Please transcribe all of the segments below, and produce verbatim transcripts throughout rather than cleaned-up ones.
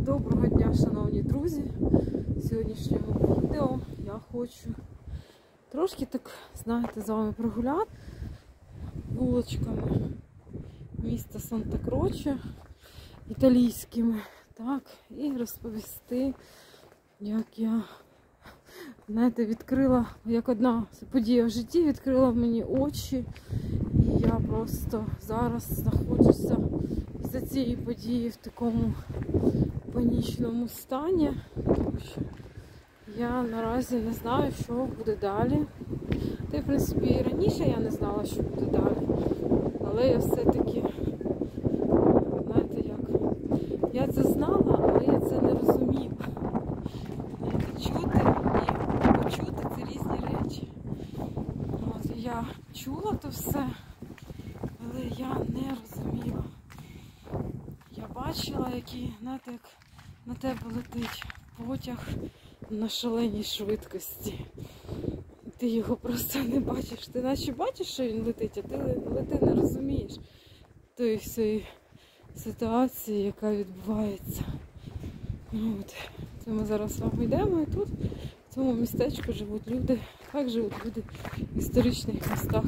Доброго дня, шановні друзі! В сьогоднішньому відео я хочу трошки так, знаєте, з вами прогуляти вуличками міста Санта-Кроче італійськими, так, і розповісти, як я, знаєте, відкрила, як одна подія в житті відкрила мені очі, і я просто зараз знаходжуся після цієї події в такому панічному стані, тому що я наразі не знаю, що буде далі. Та й, в принципі, і раніше я не знала, що буде далі. Але я все-таки, знаєте як, я це знала, але я це не розуміла. Знаєте, чути і почути – це різні речі. От, я чула то все, але я не розуміла. Я бачила, які, знаєте, як на тебе летить потяг на шаленій швидкості. Ти його просто не бачиш. Ти наче бачиш, що він летить, а ти, але ти не розумієш тої всієї ситуації, яка відбувається. Ну, от. Це ми зараз з вами йдемо, і тут, в цьому містечку, живуть люди. Так живуть люди в історичних містах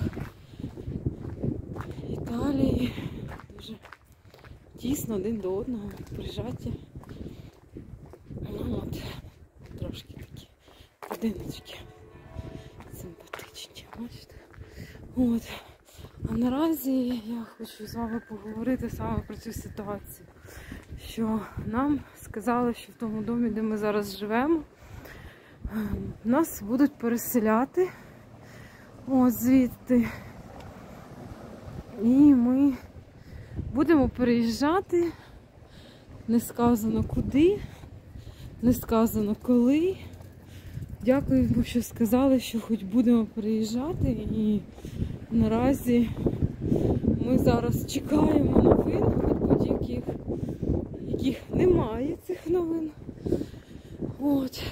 Італії. Дуже тісно один до одного, прижаті. Ну, от, трошки такі будиночки симпатичні, бачите? От. А наразі я хочу з вами поговорити саме про цю ситуацію. Що нам сказали, що в тому домі, де ми зараз живемо, нас будуть переселяти от звідти. І ми будемо переїжджати, не сказано куди, не сказано коли. Дякую, що сказали, що хоч будемо переїжджати. І наразі ми зараз чекаємо новин, хоч будь-яких, яких немає цих новин. От.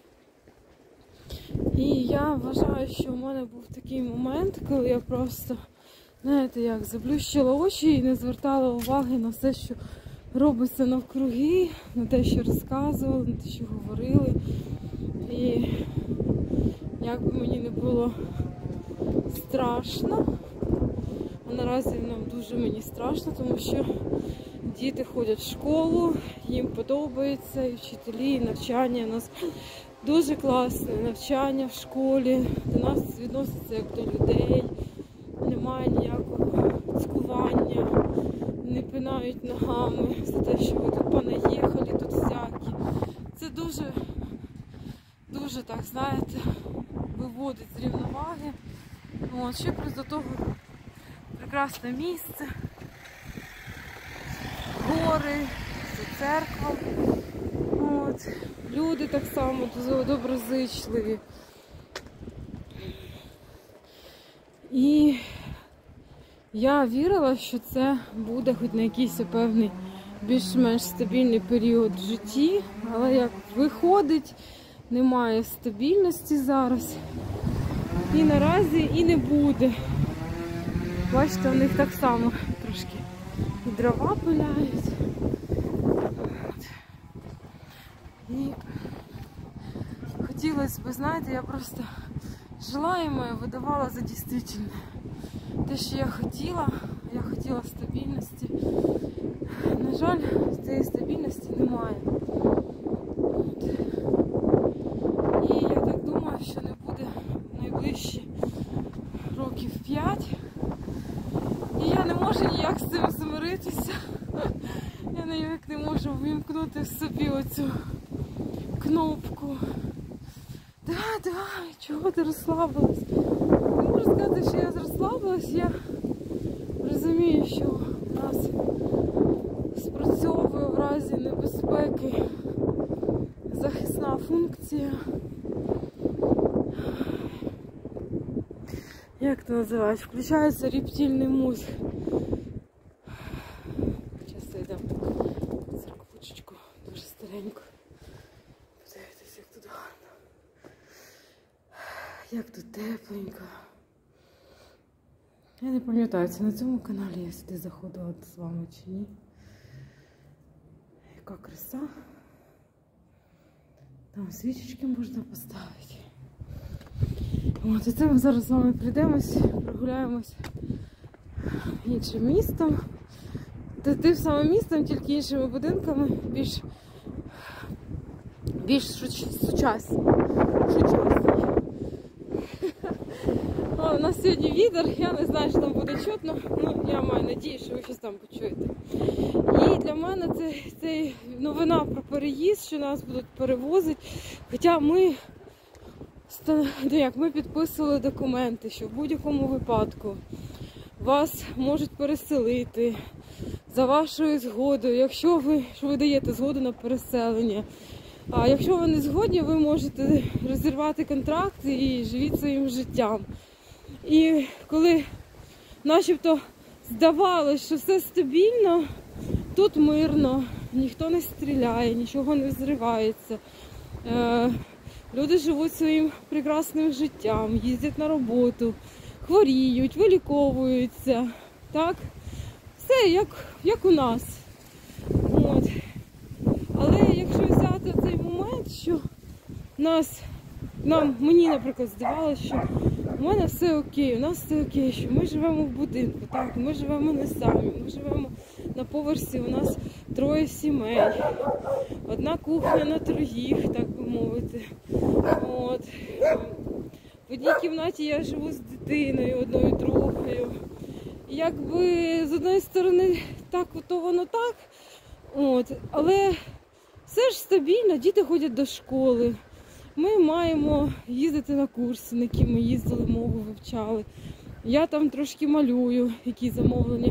І я вважаю, що в мене був такий момент, коли я просто, знаєте, як заплющила очі і не звертала уваги на все, що робиться навкруги, на те, що розказували, на те, що говорили. І як би мені не було страшно, а наразі нам дуже мені страшно, тому що діти ходять в школу, їм подобається, і вчителі, і навчання у нас дуже класне, навчання в школі, до нас відносяться як до людей, немає ніякого цькування, не пинають ногами за те, що ви тут понаїхали, тут всякі. Це дуже, дуже так, знаєте, виводить з рівноваги. От, ще плюс до того прекрасне місце, гори, це церква. От. Люди так само доброзичливі. І я вірила, що це буде хоч на якийсь певний більш-менш стабільний період в житті, але як виходить, немає стабільності зараз. І наразі і не буде. Бачите, у них так само трошки і дрова пиляють. І хотілося б, знаєте, я просто желаємо видавала за дійсне. Те, що я хотіла, я хотіла стабільності. На жаль, цієї стабільності немає. От. І я так думаю, що не буде в найближчі років п'ять. І я не можу ніяк з цим змиритися. Я ніяк не можу ввімкнути в собі оцю кнопку. Давай, давай, чого ти розслабилась? Не можу сказати, що я розслабилась, я розумію, що у нас спрацьовує в разі небезпеки захисна функція. Як це називають? Включається рептильний мозг. Зараз зайдемо в церквушечку, дуже старенько. Подивіться, як тут гарно. Як тут тепленько. Я не пам'ятаю, це на цьому каналі я сюди заходила з вами чи ні. Яка краса. Там свічечки можна поставити. От, і це ми зараз з вами прийдемось, прогуляємось іншим містом. Тим самим містом, тільки іншими будинками, більш, більш сучасні. Сучасні. О, у нас сьогодні вітер, я не знаю, що там буде чутно, ну я маю надію, що ви щось там почуєте. І для мене це, це новина про переїзд, що нас будуть перевозити. Хоча ми, як, ми підписували документи, що в будь-якому випадку вас можуть переселити за вашою згодою, якщо ви, що ви даєте згоду на переселення. А якщо ви не згодні, ви можете розірвати контракт і живіть своїм життям. І коли начебто здавалося, що все стабільно, тут мирно, ніхто не стріляє, нічого не взривається. Е, люди живуть своїм прекрасним життям, їздять на роботу, хворіють, виліковуються. Так? Все як, як у нас. От. Але якщо взяти цей момент, що нас, нам, мені, наприклад, здавалося, що у мене все окей, у нас все окей, що ми живемо в будинку, так, ми живемо не самі, ми живемо на поверсі, у нас троє сімей, одна кухня на троїх, так би мовити. От. В одній кімнаті я живу з дитиною, одною другою. Якби з одної сторони так, то воно так, от, але все ж стабільно, діти ходять до школи. Ми маємо їздити на курси, на які ми їздили, мову вивчали. Я там трошки малюю, які замовлення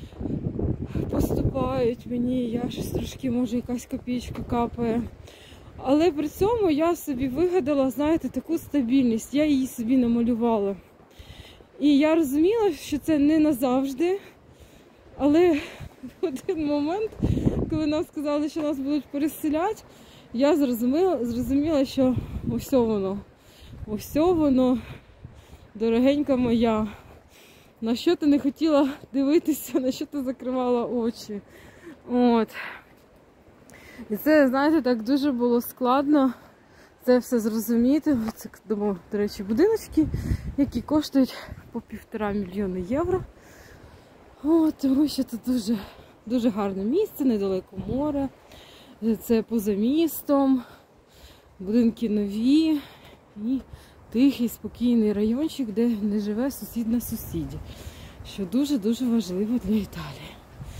поступають мені, я щось трошки, може, якась копійка капає. Але при цьому я собі вигадала, знаєте, таку стабільність, я її собі намалювала. І я розуміла, що це не назавжди, але в один момент, коли нам сказали, що нас будуть переселяти, я зрозуміла, зрозуміла, що ось воно, ось воно, дорогенька моя, на що ти не хотіла дивитися, на що ти закривала очі. От. І це, знаєте, так дуже було складно це все зрозуміти. Це, думаю, до речі, будиночки, які коштують по півтора мільйони євро. От, тому що це дуже, дуже гарне місце, недалеко море. Це поза містом, будинки нові і тихий, спокійний райончик, де не живе сусід на сусіді. Що дуже-дуже важливо для Італії.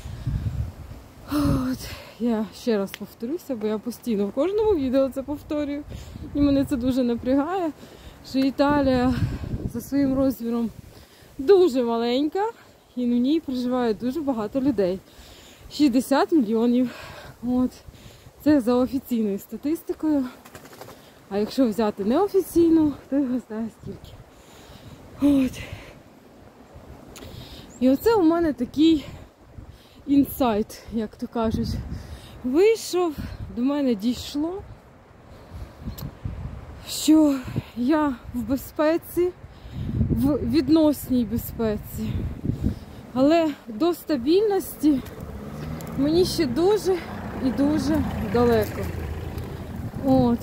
От. Я ще раз повторюся, бо я постійно в кожному відео це повторюю. І мене це дуже напрягає, що Італія за своїм розміром дуже маленька і в ній проживає дуже багато людей. шістдесят мільйонів. От. Це за офіційною статистикою. А якщо взяти неофіційну, то його знає скільки. От. І оце у мене такий інсайт, як то кажуть. Вийшов, до мене дійшло, що я в безпеці, в відносній безпеці. Але до стабільності мені ще дуже і дуже далеко. От.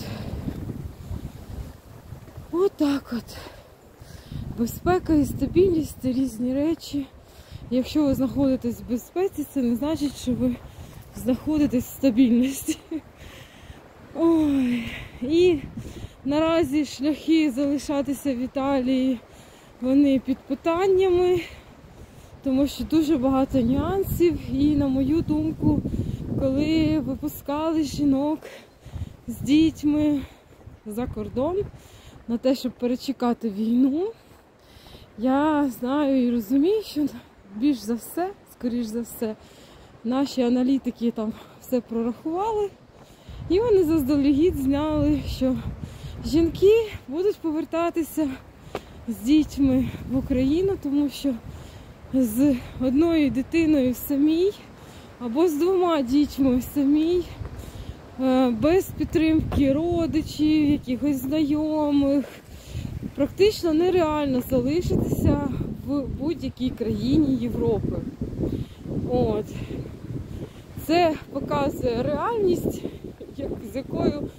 От так от. Безпека і стабільність – це різні речі. Якщо ви знаходитесь в безпеці, це не значить, що ви знаходитесь в стабільності. Ой. І наразі шляхи залишатися в Італії, вони під питаннями, тому що дуже багато нюансів. І, на мою думку, коли випускали жінок з дітьми за кордон на те, щоб перечекати війну, я знаю і розумію, що більш за все, скоріш за все, наші аналітики там все прорахували, і вони заздалегідь зняли, що жінки будуть повертатися з дітьми в Україну, тому що з одною дитиною самій або з двома дітьми самій, без підтримки родичів, якихось знайомих, практично нереально залишитися в будь-якій країні Європи. От. Це показує реальність, як, з якою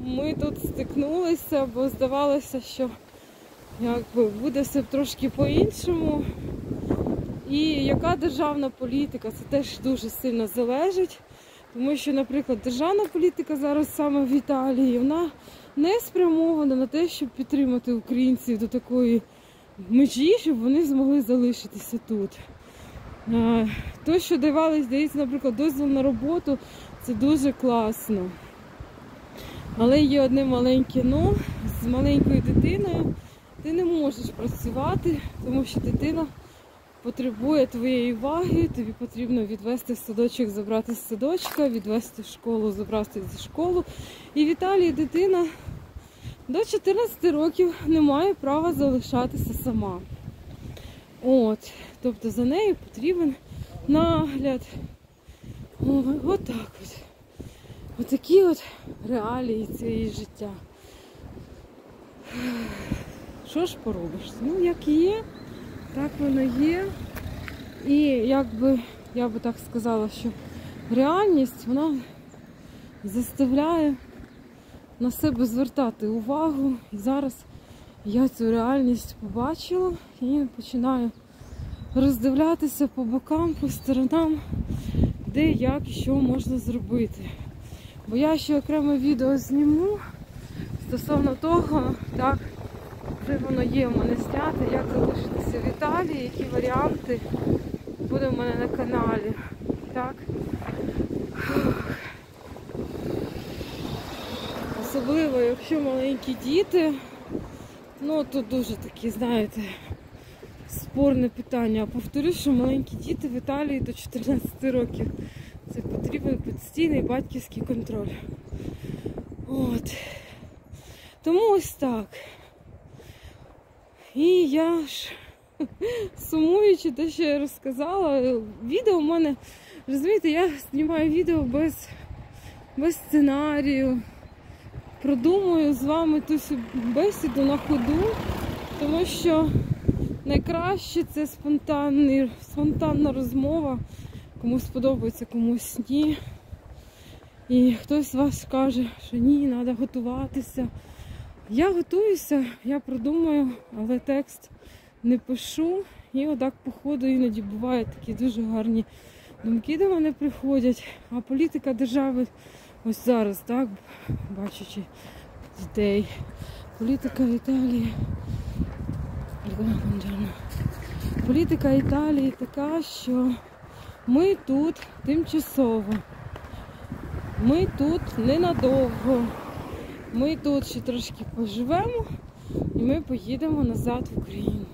ми тут стикнулися, бо здавалося, що якби буде все трошки по-іншому. І яка державна політика, це теж дуже сильно залежить. Тому що, наприклад, державна політика зараз саме в Італії, вона не спрямована на те, щоб підтримати українців до такої межі, щоб вони змогли залишитися тут. То, що давали, здається, наприклад, дозвіл на роботу, це дуже класно. Але є одне маленьке «но». З маленькою дитиною ти не можеш працювати, тому що дитина потребує твоєї уваги, тобі потрібно відвести в садочок, забрати з садочка, відвести в школу, забрати зі школи. І в Італії дитина до чотирнадцяти років не має права залишатися сама. От, тобто за нею потрібен нагляд. О, от так от. Отакі от реалії цієї життя. Що ж поробиш? Ну, як є, так воно є. І якби, я би так сказала, що реальність, вона заставляє на себе звертати увагу. І зараз я цю реальність побачила і починаю роздивлятися по бокам, по сторонам, де, як і що можна зробити. Бо я ще окреме відео зніму стосовно того, так, вже воно є в мене знято, як залишитися в Італії, які варіанти буде в мене на каналі. Так. Особливо, якщо маленькі діти, ну тут дуже такі, знаєте, спорне питання. Повторюю, що маленькі діти в Італії до чотирнадцяти років. Це потрібен постійний батьківський контроль. От. Тому ось так. І я ж, сумуючи те, що я розказала, відео в мене, розумієте, я знімаю відео без, без сценарію, продумую з вами ту бесіду на ходу, тому що найкраще це спонтанний, спонтанна розмова, комусь сподобається, комусь ні. І хтось з вас каже, що ні, треба готуватися. Я готуюся, я продумаю, але текст не пишу. І отак по ходу іноді бувають такі дуже гарні думки до мене приходять. А політика держави ось зараз, так, бачачи дітей. Політика Італії. Політика Італії така, що ми тут тимчасово. Ми тут ненадовго. Ми тут ще трошки поживемо і ми поїдемо назад в Україну.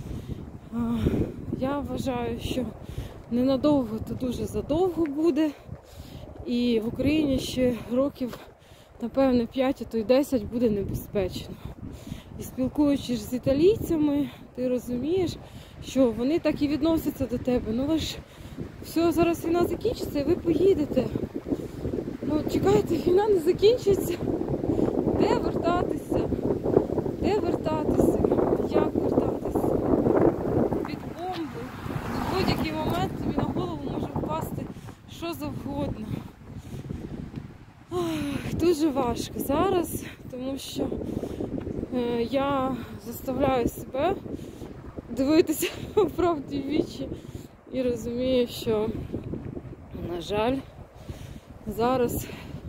Я вважаю, що ненадовго, то дуже задовго буде. І в Україні ще років, напевно, п'ять, а то й десять буде небезпечно. І спілкуючись з італійцями, ти розумієш, що вони так і відносяться до тебе. Ну ви ж, все, зараз війна закінчиться і ви поїдете. Ну, чекайте, війна не закінчиться. Де вертатися? Де вертатися? Як вертатися? Під бомби. В будь-який момент тобі на голову може впасти що завгодно. Ох, дуже важко зараз, тому що е, я заставляю себе дивитися правді в вічі і розумію, що, на жаль, зараз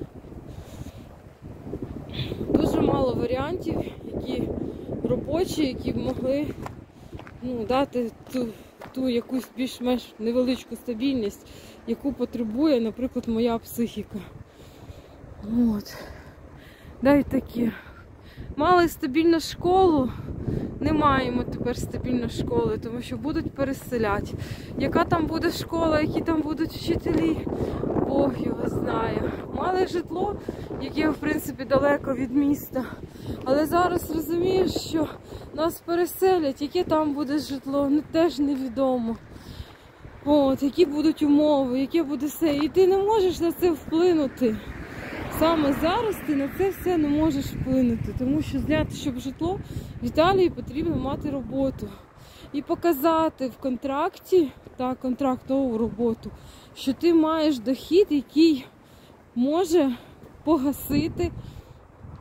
дуже мало варіантів, які робочі, які б могли, ну, дати ту, ту якусь більш-менш невеличку стабільність, яку потребує, наприклад, моя психіка. От. Дай такі. Мали стабільну школу, не маємо тепер стабільної школи, тому що будуть переселяти. Яка там буде школа, які там будуть вчителі, Бог його знає. Мали житло, яке, в принципі, далеко від міста. Але зараз розумієш, що нас переселять, яке там буде житло, ну, теж невідомо. От, які будуть умови, яке буде все. І ти не можеш на це вплинути. Саме зараз ти на це все не можеш вплинути, тому що зняти, щоб житло, в Італії потрібно мати роботу. І показати в контракті, та контрактову роботу, що ти маєш дохід, який може погасити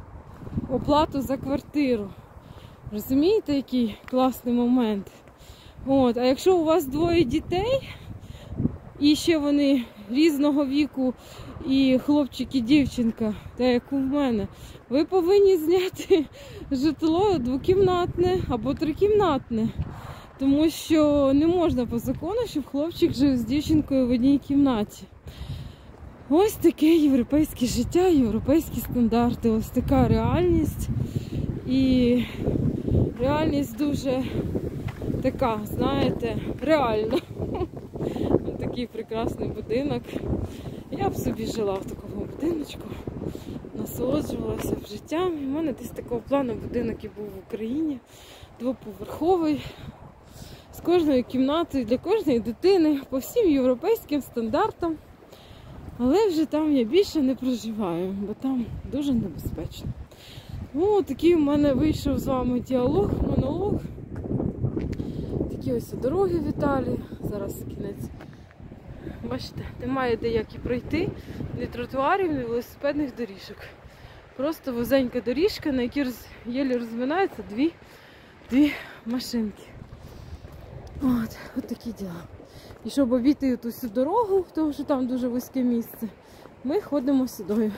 оплату за квартиру. Розумієте, який класний момент? От, а якщо у вас двоє дітей, і ще вони різного віку, і хлопчик, і дівчинка, так як у мене, ви повинні зняти житло двокімнатне або трикімнатне. Тому що не можна по закону, щоб хлопчик жив з дівчинкою в одній кімнаті. Ось таке європейське життя, європейські стандарти, ось така реальність. І реальність дуже така, знаєте, реальна. Ось такий прекрасний будинок. Я б собі жила в такому будиночку, насолоджувалася б життям. У мене десь такого плану будинок і був в Україні, двоповерховий, з кожною кімнатою для кожної дитини, по всім європейським стандартам. Але вже там я більше не проживаю, бо там дуже небезпечно. Ну, такий у мене вийшов з вами діалог, монолог. Такі ось дороги в Італії. Зараз кінець. Бачите, немає де як і пройти, ні тротуарів, ні велосипедних доріжок. Просто вузенька доріжка, на якій роз... єлі розминаються дві, дві машинки. От, от такі діла. І щоб обійти ту всю дорогу, тому що там дуже вузьке місце, ми ходимо сюди.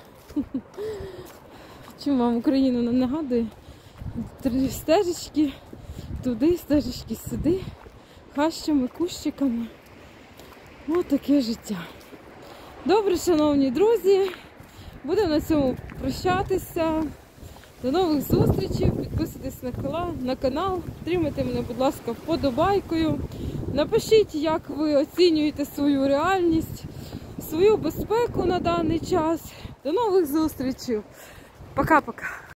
Чим вам Україна не нагадує? Три стежечки туди, стежечки сюди, хащами, кущиками. Ось таке життя. Добре, шановні друзі, будемо на цьому прощатися. До нових зустрічей. Підписуйтесь на канал, підтримайте мене, будь ласка, вподобайкою. Напишіть, як ви оцінюєте свою реальність, свою безпеку на даний час. До нових зустрічей. Пока-пока.